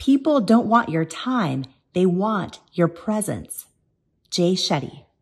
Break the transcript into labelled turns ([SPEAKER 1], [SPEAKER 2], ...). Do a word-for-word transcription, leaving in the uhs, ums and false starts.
[SPEAKER 1] People don't want your time. They want your presence. Shetty.